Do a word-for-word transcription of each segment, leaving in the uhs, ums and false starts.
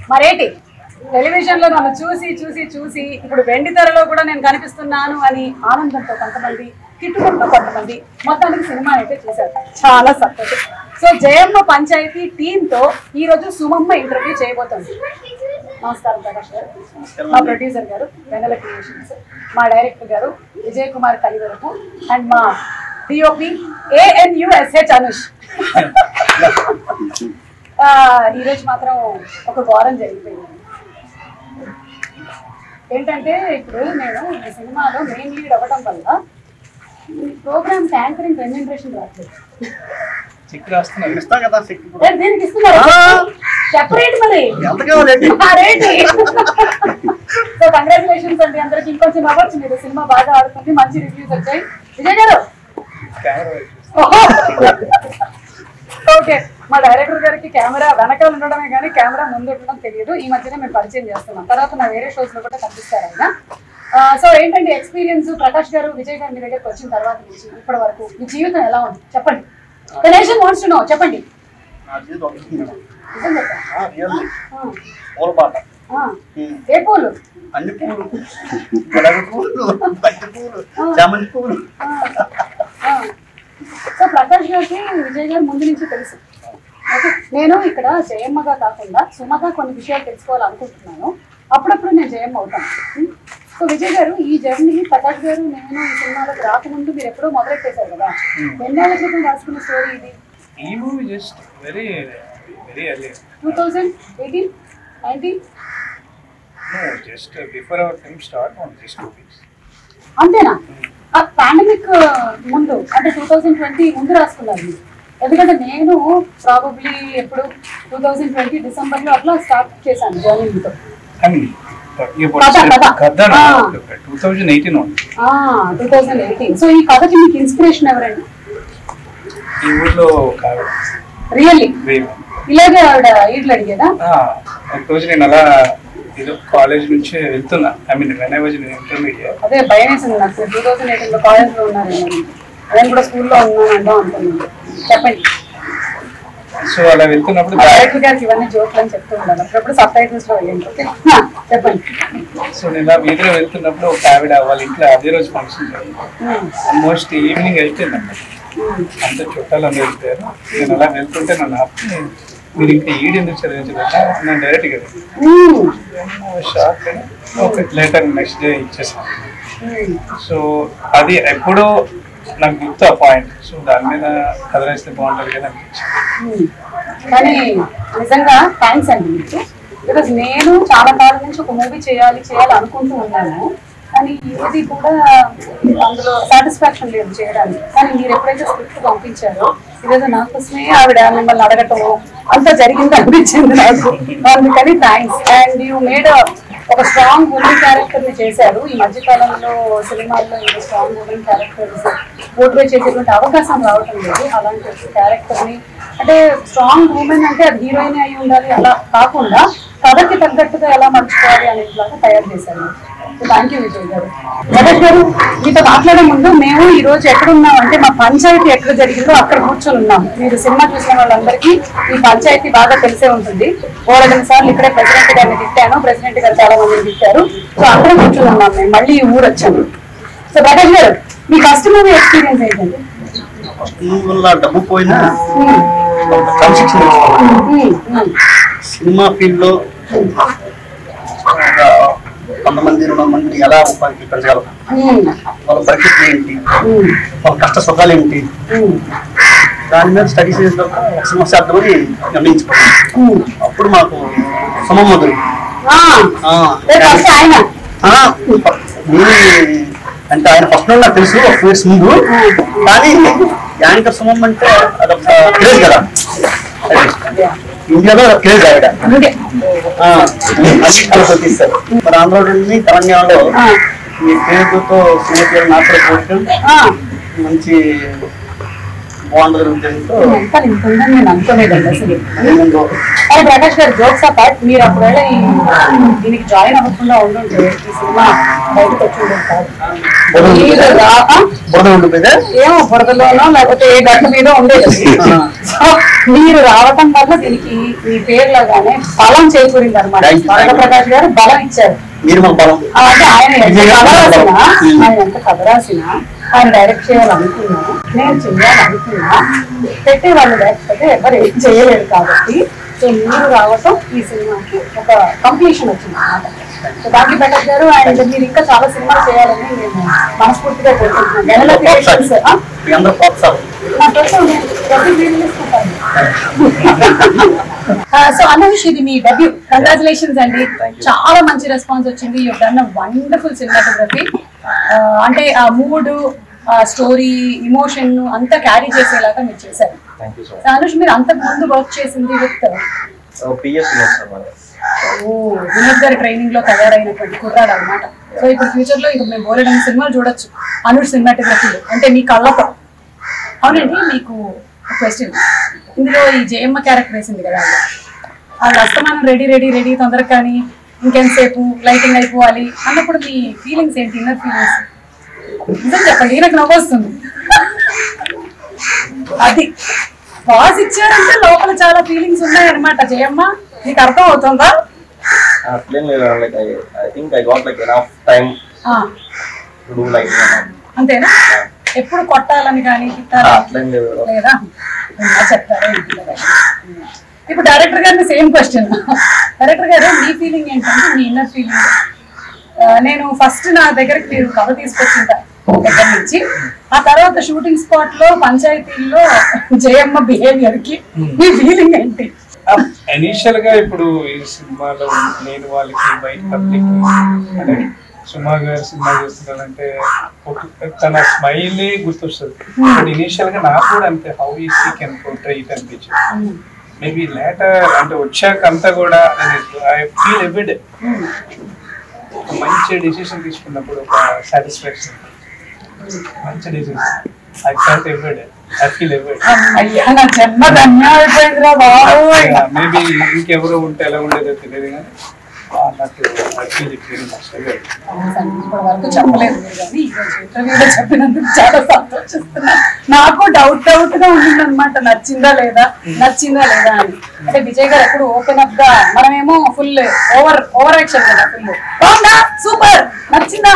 మరేంటి టెలివిజన్ లో నన్ను చూసి చూసి చూసి ఇప్పుడు వెండి తెరలో కూడా నేను కనిపిస్తున్నాను అని ఆనందంతో కొంతమంది, కిట్టుకుంటూ కొంతమంది, మొత్తానికి సినిమా అయితే చేశారు. చాలా సంతోషం. సో జయమ్మ పంచాయతీ టీమ్ తో ఈ రోజు సుమమ్మ ఇంటర్వ్యూ చేయబోతుంది. నమస్కారం ప్రకాష్ గారు, మా ప్రొడ్యూసర్ గారు వెన్నెల క్రియేషన్స్, మా డైరెక్టర్ గారు విజయ్ కుమార్ కలివరపు అండ్ మా డిఓపి ఏఎన్యుఎస్హెచ్ అనుష్. ఈరోజు మాత్రం ఒక ఘోరం జరిగిపోయింది. ఏంటంటే ఇప్పుడు నేను ఈ సినిమాలో మెయిన్ లీడ్ అవ్వడం వల్ల ప్రోగ్రామ్ యాంకరింగ్ రెమ్యూనరేషన్ రావట్లేదు. దీనికి ఇస్తున్నారు సెపరేట్ మరి. సో కంగ్రాచులేషన్స్ అండి అందరికి. ఇంకొంచెం అవ్వచ్చు, మీరు సినిమా బాగా ఆడుతుంది, మంచి రివ్యూస్ వచ్చాయి. విజయ్ గారు ఓకే, మా డైరెక్టర్ గారికి కెమెరా వెనకాల ఉండడమే కానీ కెమెరా ముందు ఉండడం తెలియదు. ఈ మధ్యనే మేము పరిచయం చేస్తున్నాం, తర్వాత నా వేరే షోస్ లో కూడా కనిపిస్తారు ఆయన. సో ఏంటంటే ఎక్స్పీరియన్స్ ప్రకాష్ గారు, విజయ్ గారు మీ దగ్గరికి వచ్చిన తర్వాత నుంచి ఇప్పటి వరకు మీ జీవితం ఎలా ఉంది చెప్పండి. కనీసం వాంట్స్ టు నో చెప్పండి. ఏ పూలు? అన్ని పూలు, బలాగ పూలు, బంతి పూలు, చామంతి పూలు. సో ప్రకాష్ గారికి విజయ్ గారు ముందు నుంచి తెలుసు. ఓకే, నేను ఇక్కడ జయమ్మగా కాకుండా సుమగా కొన్ని విషయాలు తెలుసుకోవాలనుకుంటున్నాను. అప్పుడప్పుడు నేను జయమ్మ అవుతాను. సో విజయ్ గారు, ఈ జర్నీ ప్రకాష్ గారు నేను ఈ సినిమాలోకి రాకముందు మీరు ఎప్పుడో మొదలెట్టేశారు కదా, ఎన్నేళ్ల క్రితం రాసుకున్న స్టోరీ ఇది? ఈ movie just very very early two thousand eighteen nineteen just before our film start on just two weeks. అంతేనా? ఆ పాండమిక్ ముందు అంటే టూ థౌజండ్ ట్వంటీ ముందు రాసుకున్నారు. ఎందుకంటే నేను ప్రాబబ్లీ ఎప్పుడు టూ థౌజండ్ ట్వంటీ డిసెంబర్ లో అట్లా స్టార్ట్ చేశాను జర్నీతో. సో ఈ కథకి మీకు ఇన్స్పిరేషన్ ఎవరండి? ఈ ఊర్లో రియల్లీ ఇలాగే ఆవిడ ఈడ్లు అడిగేదా? ఒకరోజు నేను అలా ఏదో కాలేజ్ నుంచి వెళ్తున్నా, I mean when I was in intermediate. అదే భయం వేసింది నాకు, టూ థౌసండ్ ఎయిటీన్ లో కాలేజ్ లో ఉన్నారు, నేను కూడా స్కూల్లో ఉన్నాను అంటాం అనుకున్నాను. చెప్పండి. సో అలా వెళ్తున్నప్పుడు డైరెక్టర్ గారికి ఇవన్నీ జోక్లు అని చెప్తూ ఉండాలి, అప్పుడప్పుడు సబ్ టైటిల్స్ లో వేయండి. ఓకే చెప్పండి. సో నేను ఇలా వీధిలో వెళ్తున్నప్పుడు ఒక ఆవిడ వాళ్ళ ఇంట్లో అదే రోజు ఫంక్షన్ జరిగింది. ఆల్మోస్ట్ ఈవినింగ్ అయిపోయింది అన్నమాట, అంత చుట్టాలు అందరూ వెళ్తారు. నేను అలా వెళ్తుంటే నన్ను ఆపి మీరు ఇంకా ఈడు ఎందుకు చదివించలేదా నేను డైరెక్ట్గా shock. Okay, later next day ఇచ్చేసాను. సో అది ఎప్పుడో నాకు గుర్తు ఆ పాయింట్. సో దాని మీద కథ రాస్తే బాగుంటుంది కదా అనిపించింది. కానీ నిజంగా థ్యాంక్స్ అండి మీకు, బికాజ్ నేను చాలా కాలం నుంచి ఒక మూవీ చేయాలి చేయాలి అనుకుంటూ ఉన్నాను, కానీ ఏది కూడా అందులో సాటిస్ఫాక్షన్ లేదు చేయడానికి. కానీ మీరు ఎప్పుడైతే స్క్రిప్ట్ పంపించారో ఇదేదో నా కోసమే ఆవిడ మిమ్మల్ని అడగటం అంతా జరిగింది అనిపించింది నాకు. అందుకని థ్యాంక్స్. అండ్ యూ మేడ్ ఒక స్ట్రాంగ్ ఉమెన్ క్యారెక్టర్ ని చేశారు. ఈ మధ్యకాలంలో సినిమాల్లో ఇంకా స్ట్రాంగ్ ఉమెన్ క్యారెక్టర్స్ పోర్ట్రే చేసేటువంటి అవకాశం రావటం లేదు. అలాంటి క్యారెక్టర్ ని అంటే స్ట్రాంగ్ ఉమెన్ అంటే అది హీరోయిన్ అయి ఉండాలి అలా కాకుండా కథకి తగ్గట్టుగా ఎలా మర్చుకోవాలి అనేట్లాగా తయారు చేశారు. థ్యాంక్ యూ విజయ్ గారు. ప్రకాష్ గారు, మీతో మాట్లాడే ముందు మేము ఈ రోజు ఎక్కడున్నాం అంటే మా పంచాయతీ ఎక్కడ జరిగిందో అక్కడ కూర్చొని ఉన్నాం. మీరు సినిమా చూసిన వాళ్ళందరికీ ఈ పంచాయతీ బాగా తెలిసే ఉంటుంది. ఓ రెండు సార్లు ఇక్కడే ప్రెసిడెంట్ గారిని తిట్టాను, ప్రెసిడెంట్ గారు చాలా మందిని తిట్టారు. సో అందరం కూర్చొని ఉన్నాం, మేము మళ్ళీ ఈ ఊరు వచ్చాము. సో ప్రకాష్ గారు, మీ ఫస్ట్ మూవీ ఎక్స్పీరియన్స్ ఏంటండి? డబ్బు పోయినా సినిమా ఫీల్డ్ లో కొంతమంది రెండు మందిని ఎలా ఉపాధి పెంచగలం, వాళ్ళ పరిస్థితులు ఏంటి, వాళ్ళ కష్ట సుఖాలు ఏంటి, దాని మీద స్టడీ చేసిన సమస్య అర్థమని నిర్ణయించుకున్నాం. అప్పుడు మాకు సమమ్మ దొరికి అంటే ఆయన ఫస్ట్ నుండి నాకు తెలుసు ఒక ఇయర్స్ ముందు, కానీ యాంకర్ సుమమ్మ అంటే అదొక క్రేజ్ కదా, ఇండియాలో క్రేజ్ ఆవిడ. తీస్తారు మరి ఆంధ్ర నుండి తెలంగాణలో ఈ పేరుతో సినిమా పేరు నాతో పోటీ మంచి బాగుంటుంది ఉద్దేశంతో వెనకాల ఇంత ఉందని నేను అనుకోలేదండి అసలు. అదే ప్రకాష్ గారు జోక్స్ అపార్ట్, మీరు ఒకవేళ ఈ దీనికి జాయిన్ అవ్వకుండా ఉండుంటే ఈ సినిమా బయటకు వచ్చి ఉండేది కాదు. ఏమో బురదలోనో లేకపోతే ఏ గట్ల మీద ఉండేది. సో మీరు రావటం వల్ల దీనికి మీ పేర్లోగానే బలం చేకూరింది అనమాట. బలగ ప్రకాష్ గారు బలం ఇచ్చారు. అంటే ఆయన ఎంత కథ రాసినా ఆయన ఎంత కథ రాసినా ఆయన డైరెక్ట్ చేయాలనుకున్నా, నేను చెయ్యాలనుకున్నా పెట్టేవాళ్ళు లేకపోతే ఎవరు ఏం చేయలేరు. కాబట్టి సో మీరు రావటం ఈ సినిమాకి ఒక కంప్లీషన్ వచ్చింది అన్నమాట. సో దానికి ప్రకాష్ గారు అండ్ మీరు ఇంకా చాలా సినిమాలు చేయాలని నేను మనస్ఫూర్తిగా కోరుకుంటున్నాను. సో అనూష్, ఇది మీ డెబ్యూ. కంగ్రాచులేషన్స్ అండి. చాలా మంచి రెస్పాన్స్ వచ్చింది. You done a wonderful cinematography. అంటే ఆ మూడ్, స్టోరీ, ఇమోషన్ అంతా క్యారీ చేసేలాగా మీరు చేశారు. అనుష్, మీరు అంతకు ముందు వర్క్ చేసింది విత్ వినోద్ గారి ట్రైనింగ్ లో తయారైనటువంటి కుర్రాడు అనమాట. సో ఇప్పుడు ఫ్యూచర్ లో ఇప్పుడు మేము బోలెడని సినిమాలు చూడొచ్చు అనుష్ సినిమాటోగ్రఫీలో, అంటే మీ కళ్ళతో. అవునండి, మీకు ఒక క్వశ్చన్. ఇందులో ఈ జయమ్మ క్యారెక్టర్ వేసింది కదా, వాళ్ళు అస్తమానం రెడీ రెడీ రెడీ తొందరగా కానీ ఇంకెంతసేపు లైటింగ్ అయిపోవాలి అన్నప్పుడు మీ ఫీలింగ్స్ ఏంటి, ఇన్నర్ ఫీలింగ్స్? నిజం చెప్పండి, నాకు నవ్వు వస్తుంది. అది పాజ్ ఇచ్చారంటే లోపల చాలా ఫీలింగ్స్ ఉన్నాయన్నమాట. జయమ్మ, నీకు అర్థం అవుతుందా? అంతేనా? ఎప్పుడు కొట్టాలని కానీ లేదా చెప్తారా? ఇప్పుడు డైరెక్టర్ గారిని సేమ్ క్వశ్చన్. డైరెక్టర్ గారు, మీ ఫీలింగ్ ఏంటంటే మీ ఇన్నర్ ఫీలింగ్. నేను ఫస్ట్ నా దగ్గరికి మీరు కథ తీసుకొచ్చిన దగ్గర నుంచి ఆ తర్వాత షూటింగ్ స్పాట్ లో పంచాయతీల్లో జయమ్మ బిహేవియర్ కి మీ ఫీలింగ్ ఏంటి? ఇనిషియల్ గా ఇప్పుడు ఈ సినిమాలో నేను వాళ్ళకి బయట పబ్లిక్ అంటే సుమా గారు సినిమా చేస్తున్నారంటే తన స్మైలే గుర్తొస్తుంది. బట్ ఇనిషియల్ గా నాకు కూడా అంతే, how is he can portray it అనిపించింది. మేబీ లేటర్ అంటే వచ్చాక అంతా కూడా ఐ ఫీల్ ఎవ్రీడే ఒక మంచి డెసిషన్ తీసుకున్నప్పుడు ఒక సాటిస్ఫాక్షన్, మంచి decision I felt everyday, I feel everyday. Maybe ఇంకెవరో ఉంటే ఎలా ఉండేదో తెలియదు కానీ చెప్పలేదు కానీ ఇంటర్వ్యూలో చెప్పినందుకు చాలా సంతోషిస్తున్నా. నాకు డౌట్ డౌట్ గా ఉండింది అనమాట, నచ్చిందా లేదా నచ్చిందా లేదా అని. అంటే విజయ్ గారు ఎప్పుడు ఓపెన్ అప్ గా, మనమేమో ఫుల్ ఓవర్ ఓవర్ యాక్షన్ కదా, ఫుల్ బాగుందా సూపర్ నచ్చిందా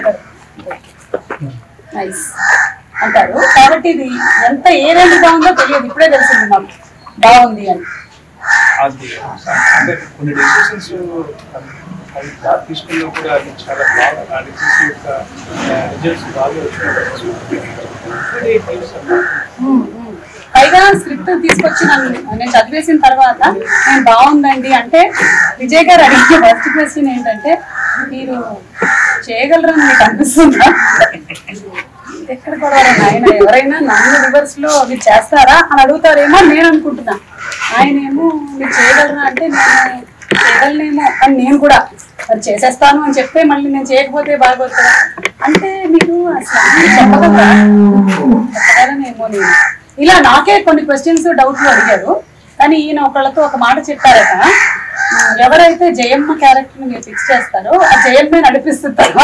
నైస్ అంటారు. కాబట్టి ఇది ఎంత ఏ రేంజ్ బాగుందో తెలియదు, ఇప్పుడే తెలిసింది నాకు బాగుంది అని. అది అంటే కొన్ని డెసిషన్స్ అది తీసుకున్నా కూడా అది చాలా బాగా ఆ డెసిషన్ యొక్క రిజల్ట్స్ బాగా వచ్చినాయి. పైగా స్క్రిప్ట్ తీసుకొచ్చి నేను చదివేసిన తర్వాత నేను బాగుందండి అంటే విజయ్ గారు అడిగిన ఫస్ట్ క్వశ్చన్ ఏంటంటే, మీరు చేయగలరని మీకు అనిపిస్తుందా? ఎక్కడ కూడా ఆయన ఎవరైనా నన్ను రివర్స్ లో మీరు చేస్తారా అని అడుగుతారేమో నేను అనుకుంటున్నా. ఆయన ఏమో మీరు చేయగలరా అంటే నేను చేయగలనేమో అని నేను కూడా మరి చేసేస్తాను అని చెప్తే మళ్ళీ నేను చేయకపోతే బాగోతుందా అంటే మీరు అసలు చెప్పగలరా చెప్పగలనేమో నేను. ఇలా నాకే కొన్ని క్వశ్చన్స్ డౌట్లు అడిగారు. కానీ ఈయన ఒకళ్ళతో ఒక మాట చెప్పారట, ఎవరైతే జయమ్మ క్యారెక్టర్ ని మీరు ఫిక్స్ చేస్తారో ఆ జయమ్మే నడిపిస్తారు.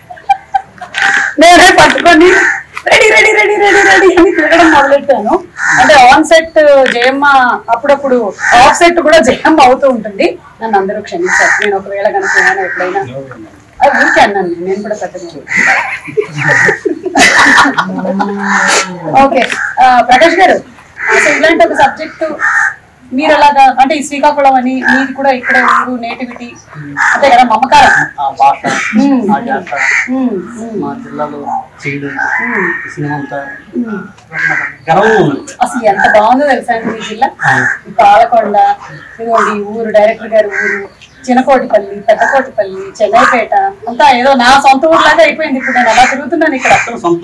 నేనే పట్టుకొని ready ready ready ready ready అని తిరగడం మొదలెట్టాను. అంటే ఆన్ సెట్ జయమ్మ, అప్పుడప్పుడు ఆఫ్ సెట్ కూడా జయమ్మ అవుతూ ఉంటుంది. నన్ను అందరూ క్షమించారు, నేను ఒకవేళ కనుక ఏమైనా ఎప్పుడైనా అది ఊరికే అన్నాను, నేను కూడా పెద్దగా. ఓకే ప్రకాష్ గారు, అసలు ఇలాంటి ఒక సబ్జెక్టు మీరు అలాగా అంటే ఈ శ్రీకాకుళం అని మీది కూడా ఇక్కడ ఊరు నేటివిటీ అంతే కదా, మమకారం అసలు ఎంత బాగుందో తెలుసా అండి మీ జిల్లా. పాలకొండ ఇదిగోండి ఊరు, డైరెక్టర్ గారి ఊరు, చిన్నకోటిపల్లి, పెద్దకోటిపల్లి, చెన్నైపేట అంతా ఏదో నా సొంత ఊర్లాగా అయిపోయింది. ఇప్పుడు నేను అలా తిరుగుతున్నాను ఇక్కడ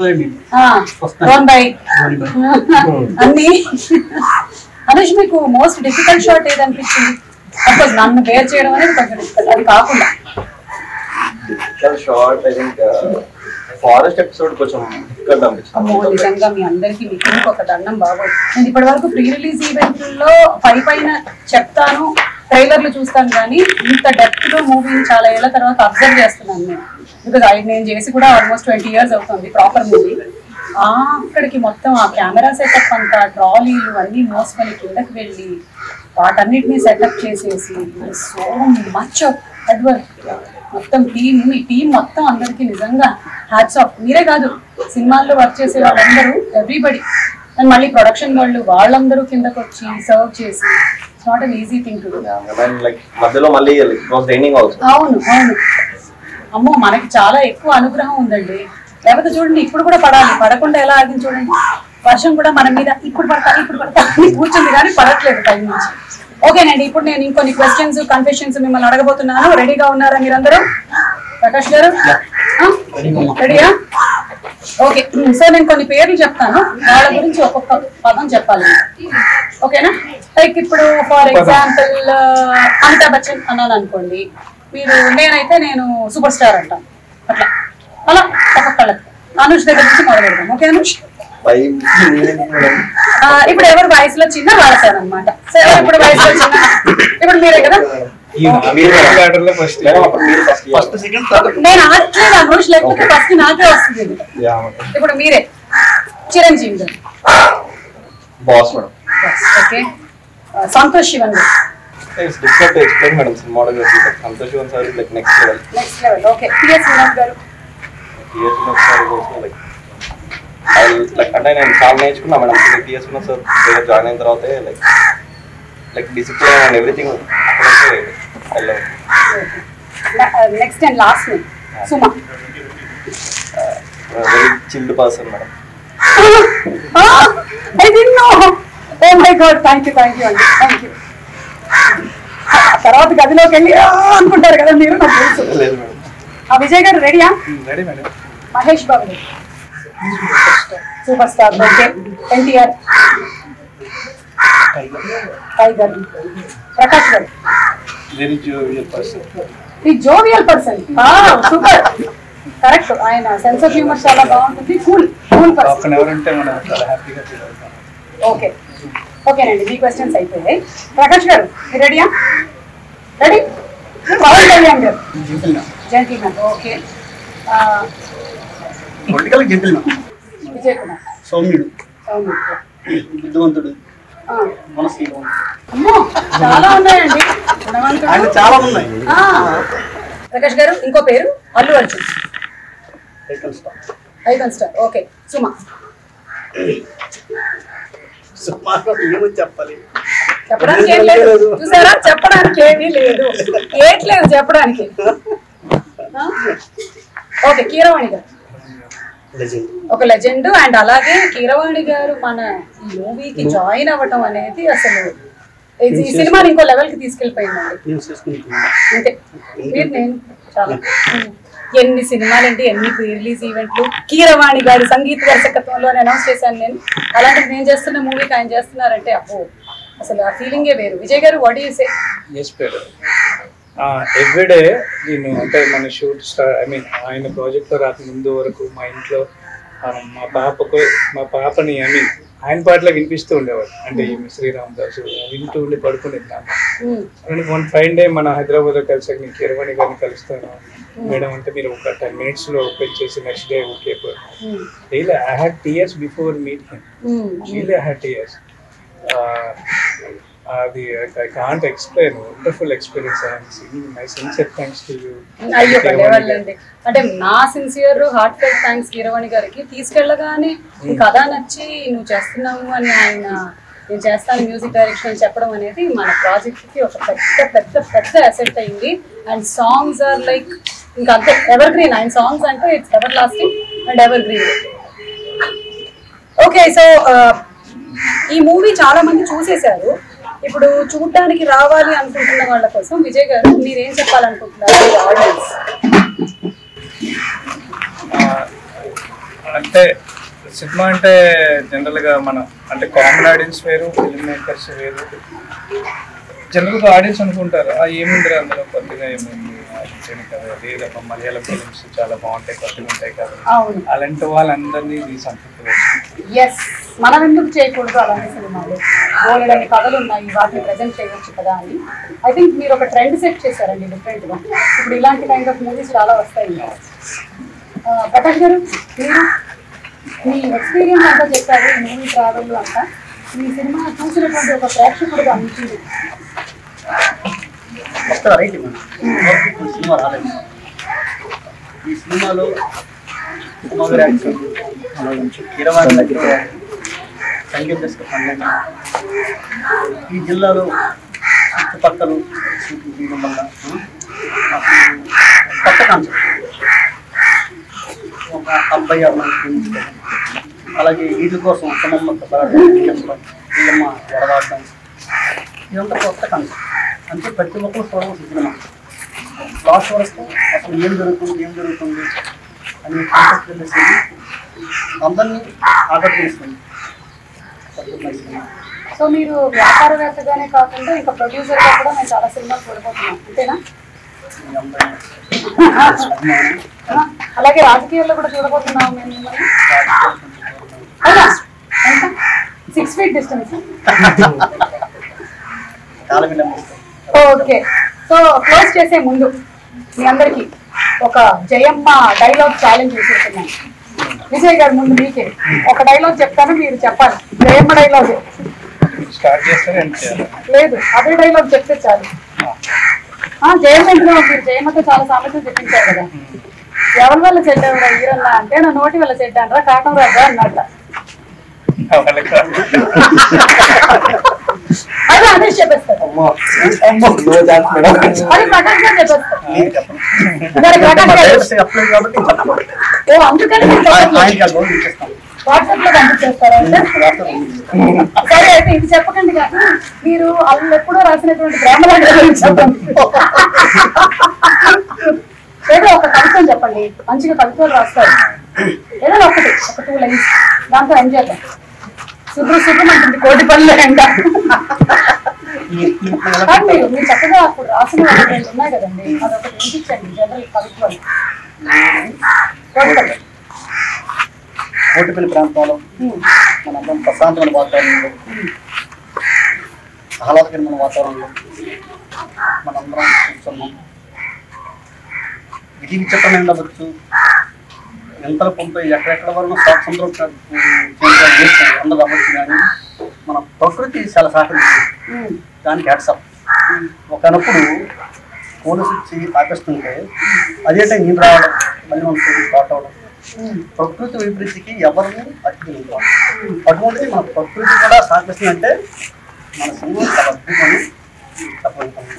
అన్ని. అనుష్, మీకు మోస్ట్ డిఫికల్ట్ షాట్ ఏది అనిపించింది? అఫ్కోర్స్ నన్ను బేర్ చేయడం అనేది కొంచెం డిఫికల్ట్, అది కాకుండా short I think forest episode కొంచెం డిఫికల్ట్ అమ్మో అనిపిస్తుంది. నిజంగా మీ అందరికి మీకు ఒక దండం బాగోదు. నేను ఇప్పటి వరకు ప్రీ రిలీజ్ ఈవెంట్లో పై పైన చెప్తాను, ట్రైలర్లు చూస్తాను, కానీ ఇంత డెప్త్ లో మూవీని చాలా ఏళ్ల తర్వాత అబ్జర్వ్ చేస్తున్నాను నేను. బికాజ్ అది నేను చేసి కూడా ఆల్మోస్ట్ ట్వంటీ ఇయర్స్ అవుతుంది ప్రాపర్ మూవీ. అక్కడికి మొత్తం ఆ కెమెరా సెటప్ అంతా, ట్రాలీలు అన్నీ మోసుకొని కిందకి వెళ్ళి వాటన్నిటినీ సెటప్ చేసేసి so much of hard work. మొత్తం టీమ్, మీ టీం మొత్తం అందరికీ నిజంగా హ్యాట్స్ ఆఫ్. మీరే కాదు, సినిమాల్లో వర్క్ చేసే వాళ్ళందరూ, ఎవ్రీబడి, అండ్ మళ్ళీ ప్రొడక్షన్ వాళ్ళు వాళ్ళందరూ కిందకు వచ్చి సర్వ్ చేసి, it's not an easy thing to do. Like మధ్యలో మళ్ళీ రైనింగ్ ఆల్సో. అవును అవును, అమ్మో మనకి చాలా ఎక్కువ అనుగ్రహం ఉందండి. లేకపోతే చూడండి ఇప్పుడు కూడా పడాలి, పడకుండా ఎలా ఆగింది చూడండి. వర్షం కూడా మన మీద ఇప్పుడు పడతా ఇప్పుడు పడతా కూర్చుంది కానీ పడట్లేదు పై నుంచి. ఓకేనండి, ఇప్పుడు నేను ఇంకొన్ని క్వశ్చన్స్, కన్ఫెషన్స్ మిమ్మల్ని అడగబోతున్నాను. రెడీగా ఉన్నారా మీరందరూ? ప్రకాష్ గారు రెడీయా? ఓకే, సో నేను కొన్ని పేర్లు చెప్తాను, వాళ్ళ గురించి ఒక్కొక్క పదం చెప్పాలి. ఓకేనా? లైక్ ఇప్పుడు ఫర్ ఎగ్జాంపుల్ అమితాబ్ బచ్చన్ అన్నాను అనుకోండి, మీరు నేనైతే నేను సూపర్ స్టార్ అంటాను. అట్లా అలా ఒక్కొక్కళ్ళకి. అనుష్ దగ్గర నుంచి మొదలు పెడతాం. ఓకే అనుష్? ఇప్పుడు ఎవరు వయసులో చిన్న వాడతారు అనమాట. సో ఇప్పుడు వయసులో చిన్న, ఇప్పుడు మీరే కదా. నేను ఆడట్లేదు అనుష్, లేకపోతే ఫస్ట్ నాకే వస్తుంది. ఇప్పుడు మీరే చిరంజీవి గారు. ఓకే, సంతోష్ శివన్ గారు. Next level. Okay, TS Vinod గారు. లైక్ అంటే నేను చాలా నేర్చుకున్నా మేడం టీఎస్ సార్ దగ్గర జాయిన్ అయిన తర్వాత. Like like discipline and everything. Next and last name Suma. Very chilled person madam. I didn't know. Oh my god, thank you thank you అండి, thank you. తర్వాత గదిలోకి వెళ్ళి అనుకుంటారు కదా మీరు, నాకు తెలుసు. లేదు మేడం. ఆ విజయ్ గారు రెడీయా? Ready madam. మహేష్ బాబు గారు super star. Okay, NTR. Tiger. Prakash గారు వెరీ జోవియల్ పర్సన్. ఈ జోవియల్ పర్సన్, సూపర్, కరెక్ట్. ఆయన సెన్స్ ఆఫ్ హ్యూమర్ చాలా బాగుంటుంది. Cool cool person. ఎవరంటే మనం చాలా హ్యాపీగా ఫీల్ అవుతాం. ఓకే ఓకేనండి, మీ క్వశ్చన్స్ అయిపోయాయి. ప్రకాష్ గారు మీరు రెడీయా? రెడీ? పవన్ కళ్యాణ్ గారు. Gentleman. Okay, political gentleman. Vijay Kumar. సౌమ్యుడు, అవును. బుద్ధివంతుడు, ఆ, మనస్సు. అమ్మో చాలా ఉన్నాయండి. ఆయన చాలా ఉన్నాయి. ఆ, ప్రకాష్ గారు ఇంకో పేరు Allu Arjun. Icon star. Icon star. Okay, Suma. సుమారు ఏమని చెప్పాలి? చెప్పడానికి ఏం లేదు, చూసారా, చెప్పడానికి ఏమీ లేదు, ఏట్లేదు చెప్పడానికి. ఓకే, కీరవాణి గారు. ఒక లెజెండ్. అండ్ అలాగే కీరవాణి గారు మన ఈ మూవీకి జాయిన్ అవ్వటం అనేది అసలు ఈ సినిమాని ఇంకో లెవెల్ కి తీసుకెళ్ళిపోయిందండి. అంతే, మీరు నేను చాలా ఎన్ని సినిమాలంటే ఎన్ని ప్రీ రిలీజ్ ఈవెంట్లు కీరవాణి గారి సంగీత దర్శకత్వంలో అనౌన్స్ చేశాను నేను. అలాంటిది నేను చేస్తున్న మూవీకి ఆయన చేస్తున్నారంటే అబ్బో అసలు ఆ ఫీలింగే వేరు. విజయ్ గారు what you say? Yes madam, everyday నేను అంటే మన షూట్ స్టార్ ఐ మీన్ ఆయన ప్రాజెక్ట్లో రాక ముందు వరకు మా ఇంట్లో మా పాపకు మా పాపని ఐ మీన్ ఆయన పాటలో వినిపిస్తూ ఉండేవాడు. అంటే శ్రీరామ్ దాసు వింటూ ఉండి పడుకునేది నాన్న. వన్ ఫైవ్ డే మన హైదరాబాద్లో కలిసాక నేను కీరవాణి గారిని కలుస్తాను మేడం అంటే మీరు ఒక టెన్ మినిట్స్లో ఓపెన్ చేసి next day okay. Really I had tears before meet him. Really I had tears. అది I can't explain. Wonderful experience. My sincere thanks to you. అయ్యో పర్లేదండి, అంటే నా sincere heart felt thanks Keeravani గారికి. తీసుకెళ్ళగానే ఈ కథ నచ్చి నువ్వు చేస్తున్నావు అని ఆయన నేను చేస్తాను మ్యూజిక్ డైరెక్షన్ అని చెప్పడం అనేది మన ప్రాజెక్ట్కి ఒక పెద్ద పెద్ద పెద్ద అసెట్ అయింది. అండ్ సాంగ్స్ ఆర్ లైక్ ఇంకా అంతే ఎవర్ గ్రీన్. ఆయన సాంగ్స్ అంటే it's everlasting and evergreen. Okay, so ఈ మూవీ చాలా మంది చూసేశారు. ఇప్పుడు చూడడానికి రావాలి అనుకుంటున్న వాళ్ళ కోసం విజయ్ గారు మీరేం చెప్పాలనుకుంటున్నారు ఆడియన్స్? అంటే సినిమా అంటే జనరల్గా మన అంటే కామన్ ఆడియన్స్ వేరు, ఫిల్మ్ మేకర్స్ వేరు. జనరల్గా ఆడియన్స్ అనుకుంటారు ఆ ఏముంది అందులో కొద్దిగా ఏముంది నటించాను కదా, లేదమ్మా మలయాళం ఫిలిమ్స్ చాలా బాగుంటాయి, కొత్తగా ఉంటాయి కదా, అవును, అలాంటి వాళ్ళందరినీ ఇది సంతృప్తి పరుస్తుంది. ఎస్, మనం ఎందుకు చేయకూడదు అలాంటి సినిమాలు, బోలెడని కథలు ఉన్నాయి, వాటిని ప్రజెంట్ చేయవచ్చు కదా అని. ఐ థింక్ మీరు ఒక ట్రెండ్ సెట్ చేశారండి డిఫరెంట్గా. ఇప్పుడు ఇలాంటి కైండ్ ఆఫ్ మూవీస్ చాలా వస్తాయి. ప్రకాష్ గారు, మీరు మీ ఎక్స్పీరియన్స్ అంతా చెప్పారు, ఈ మూవీ ట్రావెల్ అంతా. ఈ సినిమా చూసినటువంటి ఒక ప్రేక్షకుడుగా అనిపించింది. సినిమా రాలేదు. ఈ సినిమాలో ఇరవై దగ్గర సంగీత దర్శకత్వం, ఈ జిల్లాలో చుట్టుపక్కల షూటింగ్ చేయడం వల్ల కొత్త కాన్సెప్ట్, ఒక అబ్బాయి అమ్మాయి, అలాగే వీటి కోసం అమ్మమ్మ వీళ్ళమ్మ ఎడవాడడం, ఇదంతా కొత్త కాన్సెప్ట్. అంటే ప్రతి ఒక్కరు చూడవలసిన సినిమా. లాస్ట్ వరకు అసలు ఏం జరుగుతుంది ఏం జరుగుతుంది అనే కాన్సెప్ట్ తెలిసి అందరినీ ఆకర్షిస్తుంది. సో మీరు వ్యాపారవేత్తగానే కాకుండా ఇంకా ప్రొడ్యూసర్గా కూడా మేము చాలా సినిమాలు చూడబోతున్నాం, అంతేనా? అలాగే రాజకీయాల్లో కూడా చూడబోతున్నాం మేము మిమ్మల్ని. Six feet distance. Okay, so close చేసే ముందు మీ అందరికి ఒక జయమ్మ డైలాగ్ ఛాలెంజ్ చేసేస్తున్నాను. విజయ్ గారు, ముందు మీకే ఒక డైలాగ్ చెప్తాను, మీరు చెప్పాలి. జయమ్మ డైలాగ్ లేదు, అదే డైలాగ్ చెప్తే చాలు. జయమ్మ మీరు జయమ్మతో చాలా సామెతలు చెప్పించారు కదా, ఎవరి వల్ల చెడ్డావురా ఈరన్నా అంటే నా నోటి వల్ల చెడ్డానరా కాటం రాదా అన్నట్ట. అదే అదే చెప్పేస్తారు, అది ప్రకాష్ గారు చెప్పేస్తారు. ఓ అందుకని వాట్సాప్ లో పంపించేస్తారా? సరే అయితే ఇది చెప్పకండి కానీ మీరు వాళ్ళు ఎప్పుడో రాసినటువంటి గ్రామర్ చెప్పండి. ఏదో ఒక కవిత్వం చెప్పండి, మంచిగా కవిత్వాలు రాస్తారు. ఏదైనా ఒకటి ఒక టూ లైన్స్, దాంతో ఎంజాయ్ చేద్దాం. శుభ్ర శుభ్రం అంటుంది కోటి పనులు ఎండ. మీరు మీరు చక్కగా అప్పుడు రాసిన రెండు ఉన్నాయి కదండి, అదొకటి వినిపించండి. జనరల్ కవిత్వాలు కోటిపల్లి ప్రాంతంలో మనందరం ప్రశాంతమైన వాతావరణంలో, ఆహ్లాదకరమైన వాతావరణంలో మనందరం కూర్చున్నాం. విధి విచిత్రమైన ఉండవచ్చు, ఎంతల పంపై ఎక్కడెక్కడ వరకు స్వాతంత్రం అందరూ అవ్వచ్చు, కానీ మన ప్రకృతి చాలా సహకరిస్తుంది. దానికి హ్యాట్సాప్. ఒకనప్పుడు పోలీసు వచ్చి ఆకర్షిస్తుంటే అదే టైం నేను రావడం, మళ్ళీ మనం స్టార్ట్ అవ్వడం, ప్రకృతి వైపరీతికి ఎవరిని అతిథులు. అటువంటిది మన ప్రకృతి కూడా సహకరిస్తుందంటే మన సినిమా చాలా అద్భుతమని చెప్పగలుగుతాం.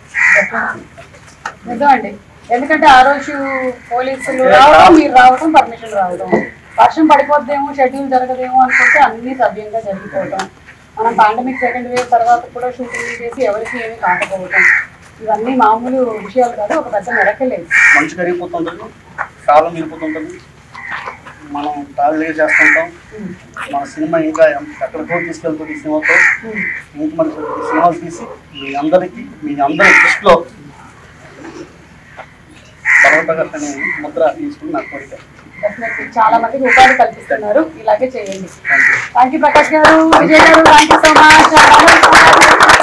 నిజమండి, ఎందుకంటే ఆ రోజు పోలీసులు రావడం, మీరు రావడం, పర్మిషన్ రావడం, వర్షం పడిపోద్దేమో, షెడ్యూల్ జరగదేమో అనుకుంటే అన్ని సవ్యంగా జరిగిపోవడం, మనం పాండమిక్ సెకండ్ వేవ్ తర్వాత కూడా షూటింగ్ చేసి ఎవరికి ఏమీ కాకపోవడం, ఇవన్నీ మామూలు విషయాలు కాదు, ఒక పెద్ద మెరకలేదు. మంచు కరిగిపోతుంటుంది, కాలం మిగిలిపోతుంటుంది, మనం ట్రావెల్ చేస్తుంటాం. మన సినిమా ఇంకా ఎక్కడికో తీసుకెళ్తుంది. ఈ సినిమాతో ఇంక మన సినిమాలు తీసి మీ అందరికీ మీ అందరి దృష్టిలో బలగపరకాష్ అనే ముద్ర తీసుకుని నా కోరిక. చాలా మందికి ఉపాధి కల్పిస్తున్నారు, ఇలాగే చేయండి. థ్యాంక్ యూ ప్రకాష్ గారు, విజయ్ గారు, థ్యాంక్ యూ సో మచ్.